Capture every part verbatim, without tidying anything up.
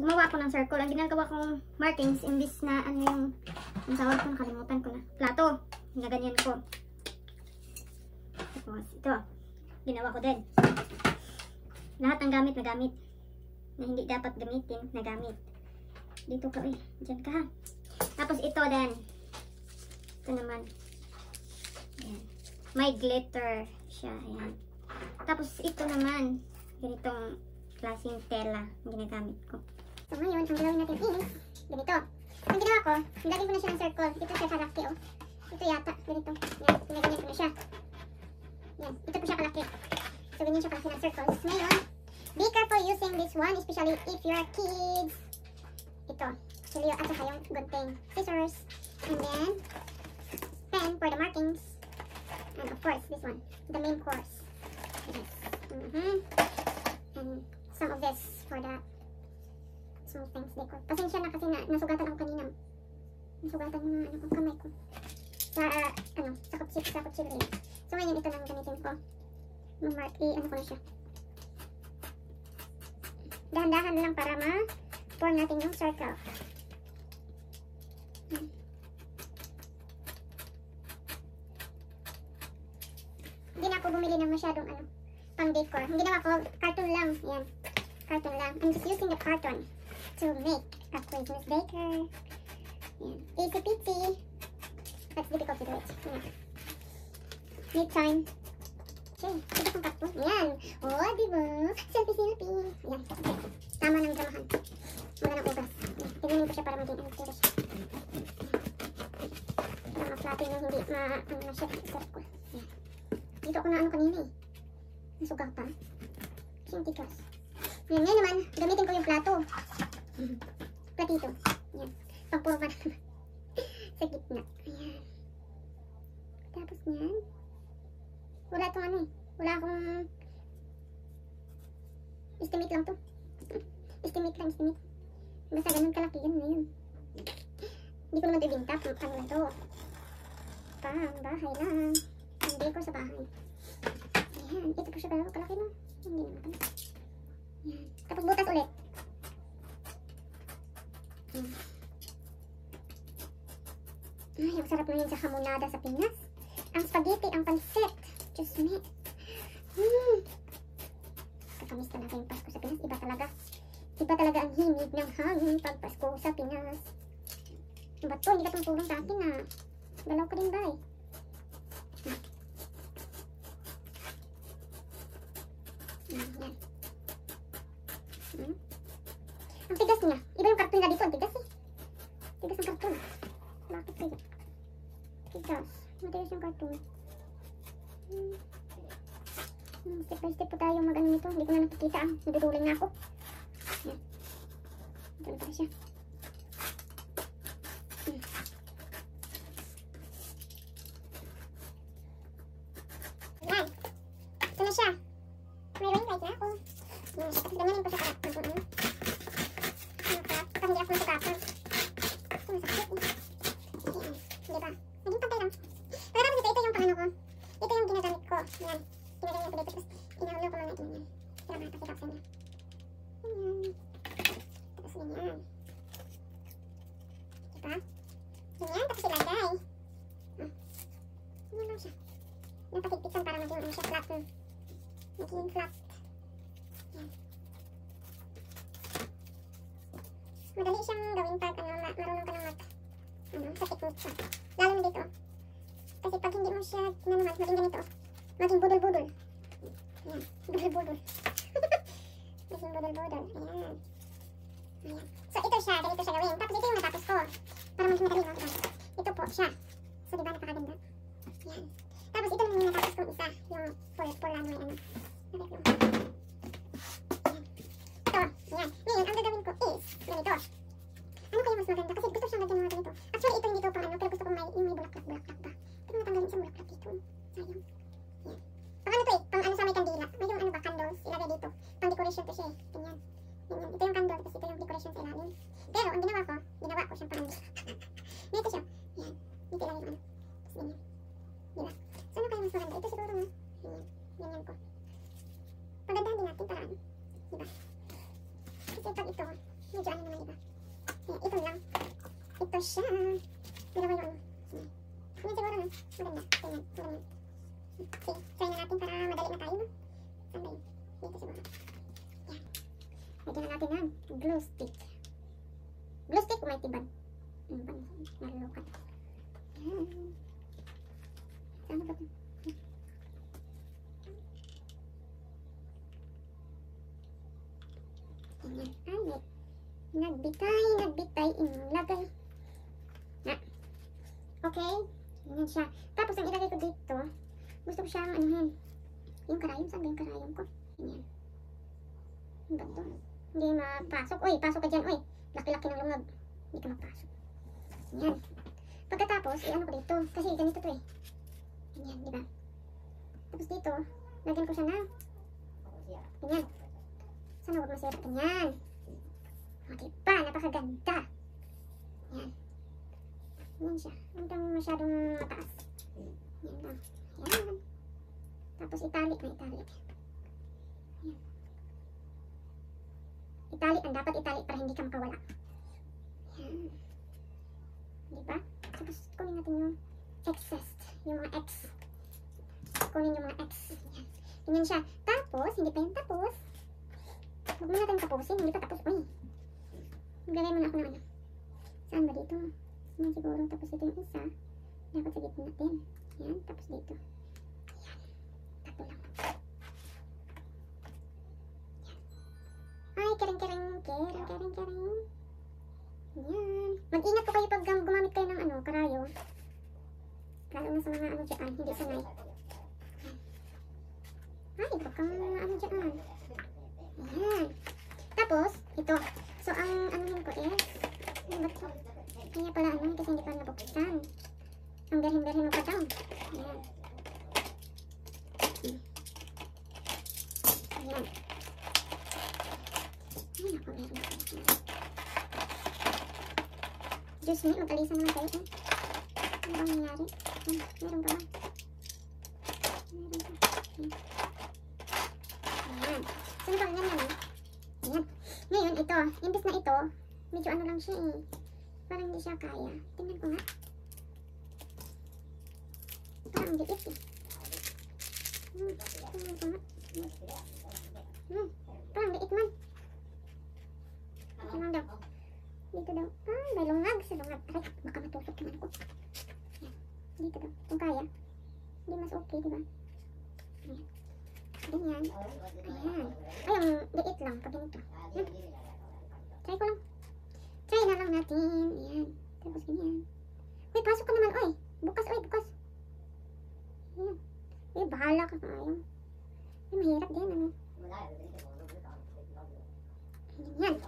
gumawa ako ng circle. Ang ginagawa kong markings, imbis na ano yung, ang tawag ko, nakalimutan ko na. Plato. Ginaganyan ko. Tapos, ito. Ginawa ko din. Lahat ng gamit na gamit. Na hindi dapat gamitin, na gamit. Dito ka, eh. Diyan ka, ha. Tapos, ito din. Ito naman. Ayan. May glitter siya. Ayan. Tapos, ito naman. Ganitong klaseng tela ang ginagamit ko. So, ngayon, ang gawin natin is, ganito. Ang ginawa ko, nilagyan ko na siya ng circle. Ito siya kalaki, oh. Ito yata, ganito. Yan, pinaganyan ko na siya. Yan, ito po siya kalaki. So, ganyan siya kalaki ng circles. Ngayon, be careful using this one, especially if you are kids. Ito, actually, at saka yung gunting scissors. And then, pen for the markings. And of course, this one, the main course. Yes. Mm-hmm. And some of this for the small things decor. Pasensya na kasi na nasugatan ako kanina. Nasugatan yung ano kong kamay ko. Sa, uh, ano, sa kutsil, sa kutsilyo. So ngayon ito nang gamitin ko. Mark, i-ano ko na siya. Dahan-dahan lang para ma-form natin yung circle. Hmm. Hindi na ako bumili ng masyadong ano, pang decor. Ang ginawa ko, cartoon lang. Yan. Cartoon lang. I'm just using the carton to make a Christmas decor. Yan. Easy peasy. That's difficult to do it. Yan. Need time. Okay. Ito pang cartoon. Yan. O, oh, diba? Selfie-selfie. Yan. Tama ng dramahan. Wala ng ubas. Yan. Tignan ko siya para maging ano siya. Para ma-flatten yung hindi ma... ano na siya. Circle. Yan. Dito ako na ano kanina eh. Nasugatan. Kasi yung tigas. Yan, yan naman. Gamitin ko yung plato. Platito. Yan. Pagpuro pa naman. Sa gitna. Ayan. Tapos yan. Wala itong ano eh. Wala akong... estimate lang to. Estimate lang, estimate. Basta ganun kalaki. Yan na yun. Hindi ko naman ito ibinta. Ano na to. Pang bahay lang. Hindi ko sa bahay. Ayan. Ito po siya pero kalaki na. Hindi naman pala. Ayan. Tapos butas ulit. Ayan. Ay, ang sarap na yun sa hamonada sa Pinas. Ang spaghetti, ang pansit. Diyos me. Hmm. Kakamiss talaga yung Pasko sa Pinas. Iba talaga. Iba talaga ang himig ng hangin pag Pasko sa Pinas. Ba't to? Hindi ka tungtulong sa akin ah. Galaw ka din ba eh. Yan, yan. Hmm? Ang tigas niya. Iba yung karton na dito. Ang tigas eh. Tigas ang karton. Bakit kaya? Tigas. Matigas yung karton. Hmm. Hmm, step by step po tayo mag-ano nito. Hindi ko na nakikita ah. Naduduling na ako. Yan. Ito na pala siya. Hmm. Yan. Ito na siya. May ring light na ako. Yan. Tapos ganyanin ko siya para ano ano. Kapag hindi ako nasugatan. Ito masakit eh. Yan. Diba? Naging pantay lang. Pero tapos ito, ito yung pang ano ko. Ito yung ginagamit ko. Yan. Ginagamit ko dito. Tapos inahulog ko mga ito yan. Para makakita ko sa inyo. Yan. Tapos ganyan. Diba? Ganyan. Tapos ilagay. Ah. Ganyan lang siya. Napakigpitan para maging ano siya flat. Hmm. Maging flat. Yan. Madali siyang gawin pag ano, marunong ka ng mag ano, sa technique siya. Lalo na dito. Kasi pag hindi mo siya nanuman, maging ganito. Maging budol-budol. Ayan. Budol-budol. Maging budol-budol. Ayan. Ayan. So ito siya, ganito siya gawin. Tapos ito yung natapos ko. Para mas madali, no? Diba? Ito po siya. So diba napakaganda? Ayan. Tapos ito naman yung natapos kong isa. Yung for, for ano, ano. Ayan. Ito. Ayan. Ngayon, ang gagawin ko is ganito. Ano kaya mas maganda? Kasi gusto siyang lagyan mga ganito. Actually, ito hindi to pang ano, pero gusto kong may, yung may bulaklak-bulaklak ba. Pero natanggalin isang bulaklak dito. Sayang. Yan. Pang ano to eh, pang ano sa may kandila. May yung ano ba, candles, ilagay dito. Pang decoration to siya eh. Ganyan. Ganyan. Ito yung candle, tapos ito yung decoration sa ilalim. Pero, ang ginawa ko, ginawa ko siyang pang ano. Ganito siya. Yan. Dito ilagay yung ano. Tapos ganyan. Diba? So, ano kaya mas maganda? Ito siguro nga. Ganyan. Ganyan ko. Pagandahan din natin para ano. Diba? Kasi pag ito, medyo ano ito siya. Dalawa yung ano. Yan siguro na. Maganda. Ganyan. Ganyan. Okay. Try na natin para madali na tayo. Saan ba yun? Dito siguro. Yan. Lagyan na natin ng glue stick. Glue stick o may tiban? Ano ba? Nalulokan. Yan. Saan ba ito? Yan. Ay, may nagbitay, nagbitay, inilagay. Na. Okay. Yan siya. Tapos, ang ilagay ko dito, gusto ko siyang anuhin. Yung karayom. Saan ba yung karayom ko? Yan. Ano ba ito? Hindi mapasok. Uy, pasok ka dyan. Uy, laki-laki ng lungag. Hindi ka mapasok. Yan. Pagkatapos, i-ano ko dito. Kasi ganito to eh. Yan, di ba? Tapos dito, lagyan ko siya na. Ganyan. Sana huwag masira. Ganyan. O, diba? Napakaganda. Yan. Yan siya. Huwag kang masyadong mataas. Yan lang. Yan. Tapos itali na itali. Yan. Itali ang dapat itali para hindi ka makawala. Yan. Diba? Tapos kunin natin yung excess. Yung mga X. Kunin yung mga X. Yan. Ganyan siya. Tapos, hindi pa yung tapos. Huwag mo natin tapusin. Hindi pa tapos. Uy. Maglagay muna ako ng ano. Saan ba dito? Yan siguro. Tapos ito yung isa. Dapat sa gitna natin. Yan. Tapos dito. Yan. Tapo lang. Yan. Ay, kering-kering. Kering-kering-kering. Yan. Mag-ingat po kayo pag gumamit kayo ng ano, karayo. Lalo na sa mga ano dyan. Hindi sanay. Ay, baka kang ano dyan. Yan. Tapos, ito. So, ang anuhin ko is, ano ba ito? Kaya pala ano, kasi hindi pa nabuksan. Ang berhin-berhin mo pa daw. Yan. Yan. Ay, naku, meron ako. Diyos me, mag-alisan naman kayo. Eh. Ano bang nangyari? Yan. Meron pa ba? Meron pa. Yan. Ayan. So, ito, ganyan eh. Ayan. Ngayon, ito. Imbis na ito, medyo ano lang siya eh. Parang hindi siya kaya. Tingnan ko nga. Parang ang liit eh. Hmm. Tingnan ko nga. Hmm. Parang liit man. Tingnan daw. Dito daw. Ah, may lungag sa lungag. Aray, baka matusok yung ano ko. Ayan. Dito daw. Kung kaya. Hindi mas okay, diba? Ayan. Ganyan. Ayan. Ay, ang liit lang pag ganito. Hmm. Try ko lang. Try na lang natin. Ayan. Tapos ganyan. Uy, pasok ka naman. Uy, bukas. Uy, bukas. Ayan. Uy, bahala ka kung ayaw. Uy, mahirap din. Ano? Ganyan.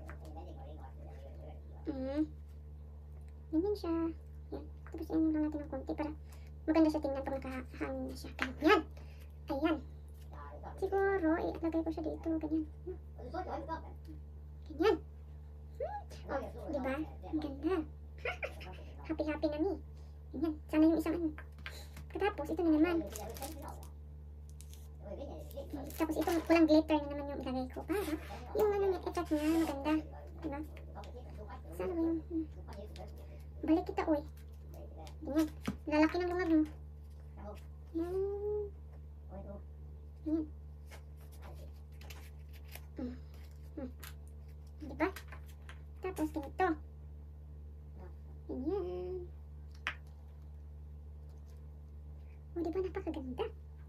Hmm. Ganyan siya. Ayan. Tapos ano lang natin ng konti para maganda siya tingnan pag nakahangin na siya. Ganyan. Ayan. Siguro, ilagay ko siya dito. Ganyan. Ganyan. Hmm. Oh, diba? Ang ganda. Happy-happy na ni. Ganyan. Sana yung isang ano. Katapos, ito na naman. Tapos ito, walang glitter na naman yung ilagay ko. Para yung ano yung effect niya, maganda. Diba? Sana ba yung... Hmm. Balik kita, uy. Ganyan. Lalaki ng lungag mo. Yan. Ganyan. Hmm. Hmm. Diba? Tapos ganito. Ganyan. O, diba napakaganda?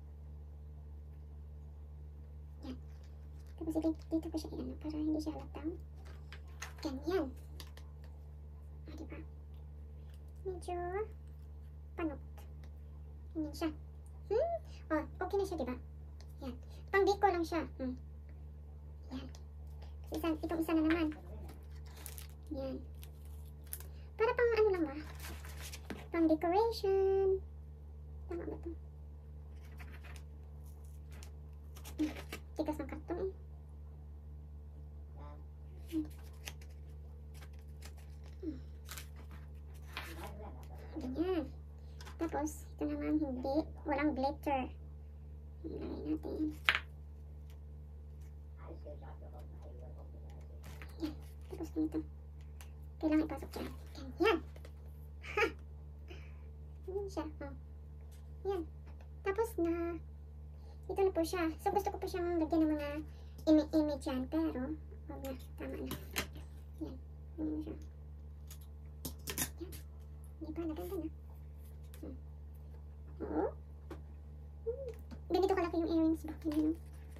Yan. Tapos dito ko siya i-ano para hindi siya halatang. Ganyan. O, diba? Medyo panot. Ganyan siya. Hmm? O, okay na siya, diba? Yan. Pang deco lang siya. Hmm. Yan. Isa, itong isa na naman. Yan. Para pang ano lang ba? Pang decoration. Tama ba ito? Hmm. Tigas ng karton eh. Hmm. Hmm. Ganyan. Tapos, ito naman hindi. Walang glitter. Ilagay natin. Yan. Tapos dito. Kailangan ipasok siya. Ganyan. Ha! Ganyan siya. Oh. Yan. Tapos na, ito na po siya. So, gusto ko po siyang lagyan ng mga imi-image yan. Pero, huwag na. Tama na. Yan. Ganyan siya. Yan. Hindi pa, naganda na. Hmm. Oo. Hmm. Ganito kalaki yung earrings ba? Ganyan.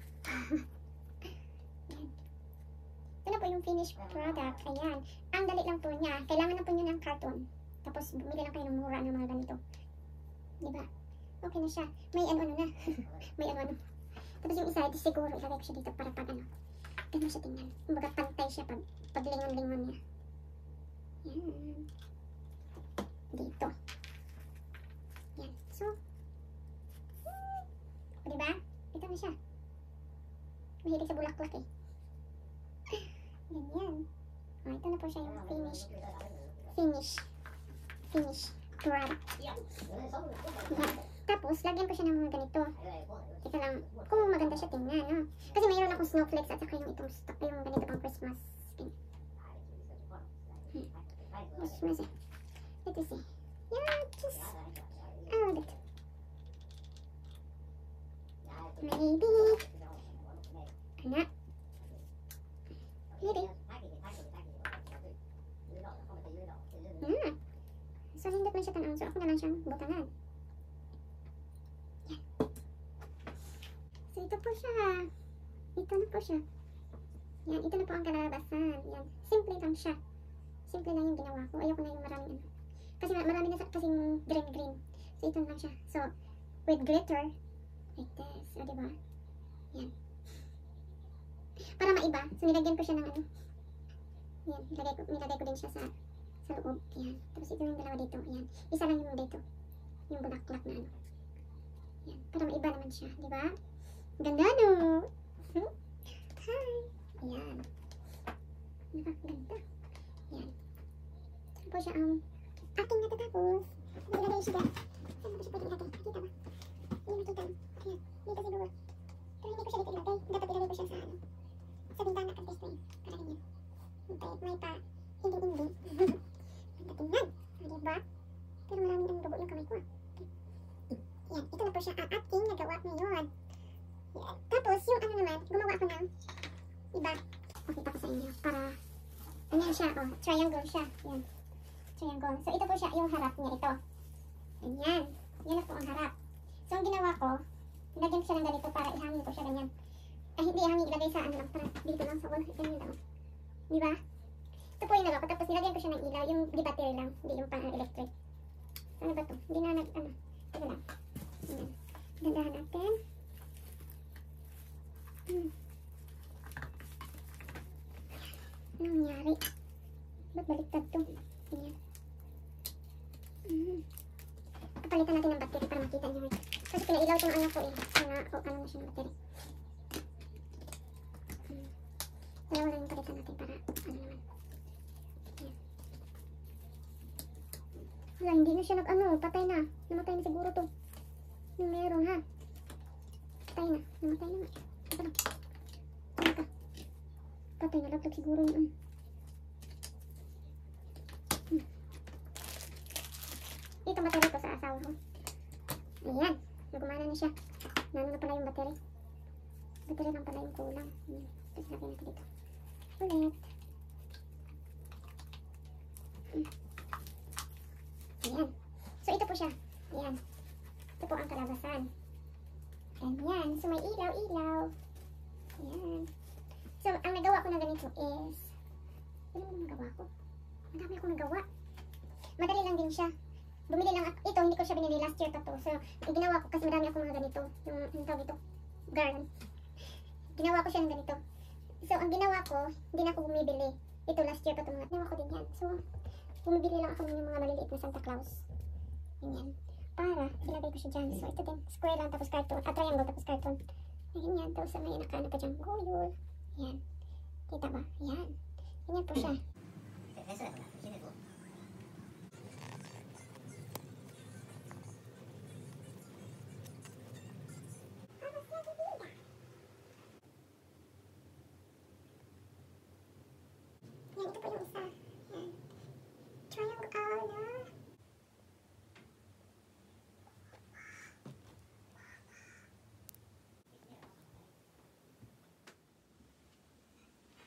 Yan. Ito na po yung finished product. Ayan. Ang dali lang po niya. Kailangan na po niyo ng carton. Tapos, bumili lang kayo ng mura ng mga ganito. Diba? Okay na siya. May ano-ano na. May ano-ano. Tapos yung isa, siguro ilagay ko siya dito para pag ano. Ganun siya tingnan. Kumbaga pantay siya pag, pag lingon-lingon niya. Yan. Dito. Yan. So, hmm. Diba? Ito na siya. Mahilig sa bulaklak eh. Ganyan. O, ito na po siya yung finish. Finish. Finish. Product. Yan. Tapos, lagyan ko siya ng mga ganito. Ito lang, kung maganda siya tingnan, no? Kasi mayroon akong snowflakes at saka yung itong stock, yung ganito pang Christmas skin. Hmm. Christmas eh. Let me see. Yeah, just, I love it. Maybe. Ano? Maybe. Hmm. So, hindi man siya tanong. So, ako naman siyang butangan. Yan. So, ito po siya. Ito na po siya. Yan. Ito na po ang kalabasan. Yan. Simple lang siya. Simple lang yung ginawa ko. Ayoko na yung maraming ano. Kasi marami na sa kasing green-green. So, ito lang siya. So, with glitter, like this. O, diba? Yan. Para maiba. So, nilagyan ko siya ng ano. Yan. Nilagay ko, nilagay ko din siya sa sa loob. Yan. Tapos ito yung dalawa dito. Yan. Isa lang yung dito. Yung bulaklak na ano. Yan. Para maiba naman siya. Diba? Ganda no? Hmm? Hi! Yan. Nakakaganda. Yan. Ito po siya ang aking natatapos. Nilagay siya dyan. Saan mo ko siya pwede ilagay? Nakita ba? Hindi makita. Ayan. Dito siguro. Pero hindi ko siya dito ilagay. Dapat ilagay ko siya sa ano. Sa bintana at display. Para ganyan. May, may pa hindi-hindi. Tingnan. Diba? Pero maraming ang dugo yung kamay ko. Okay. Yan. Ito na po siya ang aking nagawa ngayon. Yan. Tapos, yung ano naman, gumawa ako ng iba. Pakita ko sa inyo. Para, ano siya, oh, triangle siya. Yan. Triangle. So, ito po siya, yung harap niya, ito. Ganyan. Yan na po ang harap. So, ang ginawa ko, nilagyan ko siya ng ganito para ihangin ko siya ganyan. Ay, hindi ihangin, ilagay sa ano lang, para dito lang sa wall. Ganyan lang. Diba? Ito po yung nagawa ko. Tapos nilagyan ko siya ng ilaw. Yung di battery lang. Hindi yung pang electric. Ano ba to? Hindi na nag, ano. Ito lang. Ayan. Gandahan natin. Hmm. Ano nangyari? Ba't baliktad to? Ayan. Hmm. Kapalitan natin ng battery para makita nyo. Kasi pinailaw itong ano ko eh. Kaya, o ano na siya ng battery. Hmm. Dalawa lang yung palitan natin para, ano naman. Wala, hindi na siya nag ano, patay na. Namatay na siguro to. Yung meron ha. Patay na. Namatay na nga. Ito lang. Ano ka? Patay na. Laglag siguro yun. Hmm. Ito battery ko sa asawa ko. Ayan. Nagumana na siya. Nano na pala yung battery. Battery lang pala yung kulang. Ayan. Tapos lagyan natin dito. Ulit. Hmm. Ayan. So, ito po siya. Ayan. Ito po ang kalabasan. Ganyan. So, may ilaw-ilaw. Ayan. So, ang nagawa ko na ganito is, ano mo nagawa ko? Ang dami akong nagawa. Madali lang din siya. Bumili lang ako. Ito, hindi ko siya binili last year pa to. So, ang ginawa ko, kasi marami akong mga ganito. Yung, yung tawag ito. Garland. Ginawa ko siya ng ganito. So, ang ginawa ko, hindi na ako bumibili. Ito, last year pa ito mga. Ginawa ko din yan. So, bumibili lang ako ng mga maliliit na Santa Claus. Ganyan. Para, ilagay ko siya dyan. So, ito din. Square lang, tapos carton. Ah, triangle, tapos carton. Ganyan. Tapos, may nakano pa dyan. Goyol. Yan. Kita ba? Yan. Ganyan po siya. Yan, ito po yung isa. Yan.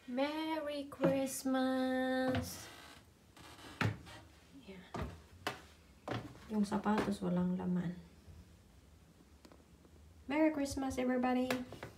Merry Christmas! Yeah. Yung sapatos walang laman. Merry Christmas, everybody!